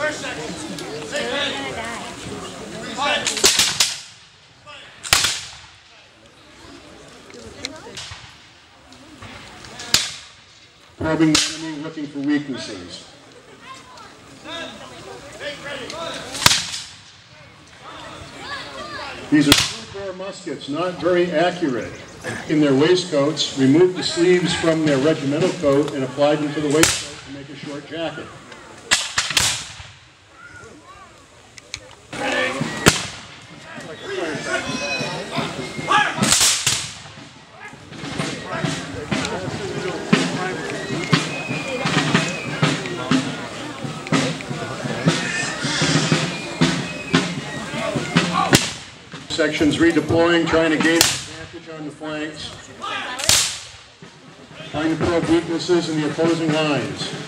Probing the enemy, looking for weaknesses. These are two-bore muskets, not very accurate. In their waistcoats, removed the sleeves from their regimental coat and applied them to the waistcoat to make a short jacket. Sections redeploying, trying to gain advantage on the flanks, trying to probe weaknesses in the opposing lines.